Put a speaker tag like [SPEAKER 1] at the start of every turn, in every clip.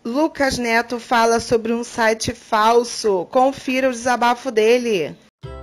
[SPEAKER 1] Lucas Neto fala sobre um site falso. Confira o desabafo dele.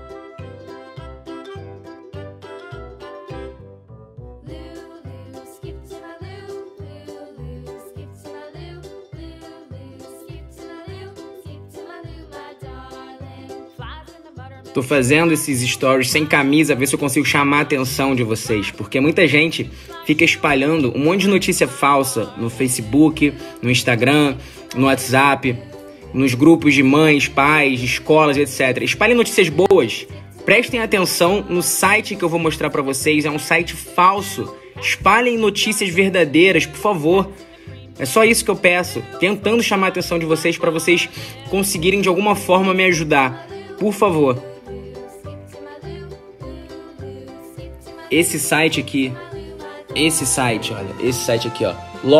[SPEAKER 2] Tô fazendo esses stories sem camisa, ver se eu consigo chamar a atenção de vocês, porque muita gente fica espalhando um monte de notícia falsa no Facebook, no Instagram, no WhatsApp, nos grupos de mães, pais, de escolas, etc. Espalhem notícias boas. Prestem atenção no site que eu vou mostrar pra vocês, é um site falso. Espalhem notícias verdadeiras, por favor. É só isso que eu peço, tentando chamar a atenção de vocês para vocês conseguirem de alguma forma me ajudar. Por favor. Esse site aqui, ó,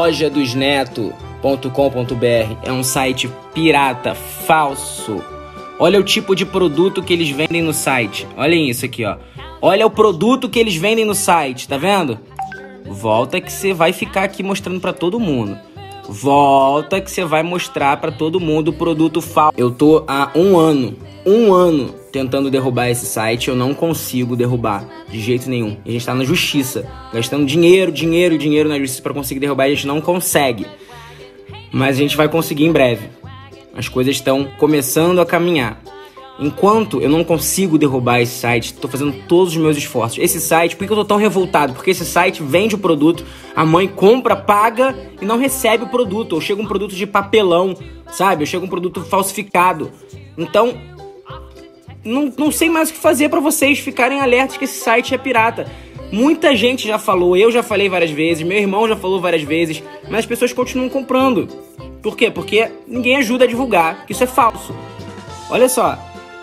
[SPEAKER 2] lojadosneto.com.br, é um site pirata, falso. Olha o tipo de produto que eles vendem no site. Olhem isso aqui, ó. Olha o produto que eles vendem no site, tá vendo? Volta que você vai ficar aqui mostrando pra todo mundo. Volta que você vai mostrar pra todo mundo o produto falso. Eu tô há um ano tentando derrubar esse site, eu não consigo derrubar de jeito nenhum. A gente tá na justiça, gastando dinheiro na justiça pra conseguir derrubar, e a gente não consegue. Mas a gente vai conseguir em breve. As coisas estão começando a caminhar. Enquanto eu não consigo derrubar esse site, tô fazendo todos os meus esforços. Esse site, por que eu tô tão revoltado? Porque esse site vende o produto, a mãe compra, paga e não recebe o produto. Ou chega um produto de papelão, sabe? Ou chega um produto falsificado. Então, não sei mais o que fazer pra vocês ficarem alertas que esse site é pirata. Muita gente já falou, eu já falei várias vezes, meu irmão já falou várias vezes, mas as pessoas continuam comprando. Por quê? Porque ninguém ajuda a divulgar que isso é falso. Olha só.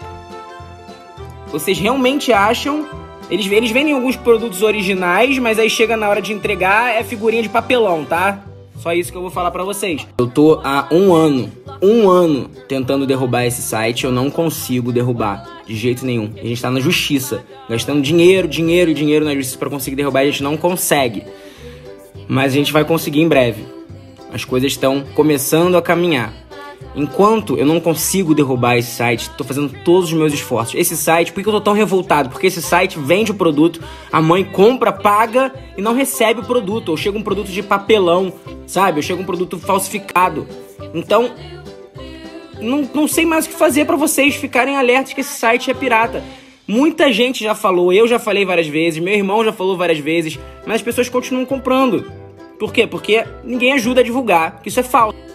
[SPEAKER 2] Vocês realmente acham... Eles vendem alguns produtos originais, mas aí chega na hora de entregar, é figurinha de papelão, tá? Só isso que eu vou falar pra vocês. Eu tô há um ano tentando derrubar esse site, eu não consigo derrubar de jeito nenhum. A gente tá na justiça, gastando dinheiro na justiça pra conseguir derrubar, e a gente não consegue. Mas a gente vai conseguir em breve. As coisas estão começando a caminhar. Enquanto eu não consigo derrubar esse site, tô fazendo todos os meus esforços. Esse site, por que eu tô tão revoltado? Porque esse site vende o produto, a mãe compra, paga e não recebe o produto. Ou chega um produto de papelão, sabe? Ou chega um produto falsificado. Então, não sei mais o que fazer pra vocês ficarem alertas que esse site é pirata. Muita gente já falou, eu já falei várias vezes, meu irmão já falou várias vezes, mas as pessoas continuam comprando. Por quê? Porque ninguém ajuda a divulgar que isso é falso.